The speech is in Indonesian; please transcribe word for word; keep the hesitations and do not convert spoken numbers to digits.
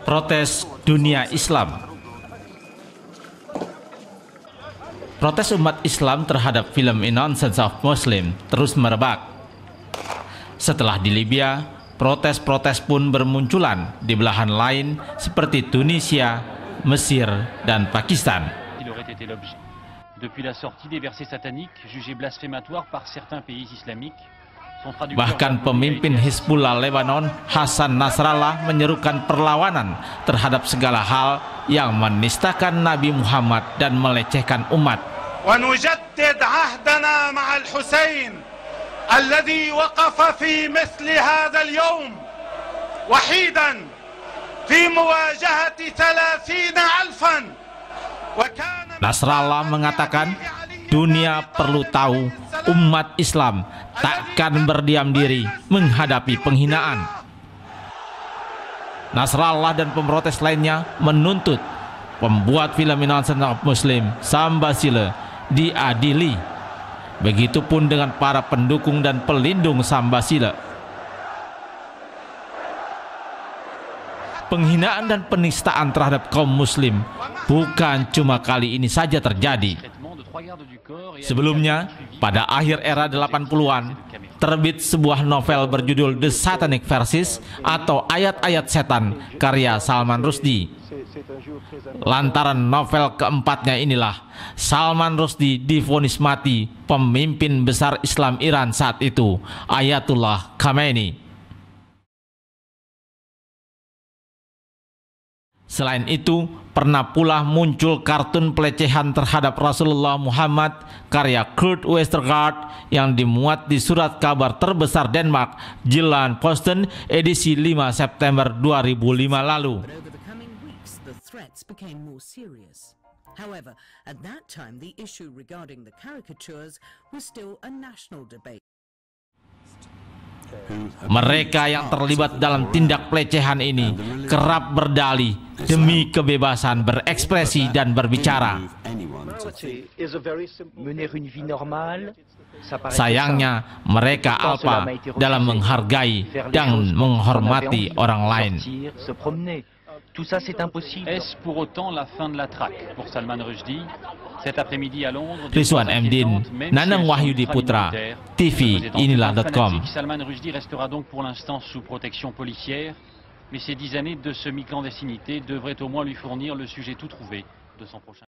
Protes dunia Islam. Protes umat Islam terhadap film A Nonsense of Muslim terus merebak. Setelah di Libya, protes-protes pun bermunculan di belahan lain seperti Tunisia, Mesir, dan Pakistan. Depuis la sortie des versets sataniques jugés blasphématoires par certains pays islamiques, bahkan pemimpin Hizbullah Lebanon, Hassan Nasrallah, menyerukan perlawanan terhadap segala hal yang menistakan Nabi Muhammad dan melecehkan umat. ونجدد عهدنا مع الحسين الذي وقف في مثل هذا اليوم وحيدا في مواجهة ثلاثين ألفا. Nasrallah mengatakan dunia perlu tahu umat Islam takkan berdiam diri menghadapi penghinaan. Nasrallah dan pemprotes lainnya menuntut pembuat film A Nonsense of Muslim, Sambasila, diadili. Begitupun dengan para pendukung dan pelindung Sambasila. Penghinaan dan penistaan terhadap kaum muslim bukan cuma kali ini saja terjadi. Sebelumnya, pada akhir era delapan puluhan, terbit sebuah novel berjudul The Satanic Verses atau Ayat-Ayat Setan karya Salman Rushdie. Lantaran novel keempatnya inilah, Salman Rushdie divonis mati pemimpin besar Islam Iran saat itu, Ayatullah Khamenei. Selain itu, pernah pula muncul kartun pelecehan terhadap Rasulullah Muhammad karya Kurt Westergaard yang dimuat di surat kabar terbesar Denmark, Jyllands-Posten, edisi lima September dua ribu lima lalu. Mereka yang terlibat dalam tindak pelecehan ini kerap berdalih demi kebebasan berekspresi dan berbicara. Sayangnya, mereka alpa dalam menghargai dan menghormati orang lain. Tout ça, c'est impossible. Est-ce pour autant la fin de la traque pour Salman Rushdie? Cet après-midi à Londres, Rizwan Mdin, Nanang Wahyudi Putra, T V inilah dot com. Salman Rushdie restera donc pour l'instant sous protection policière, mais ces dix années de semi-clandestinité devraient au moins lui fournir le sujet tout trouvé de son prochain.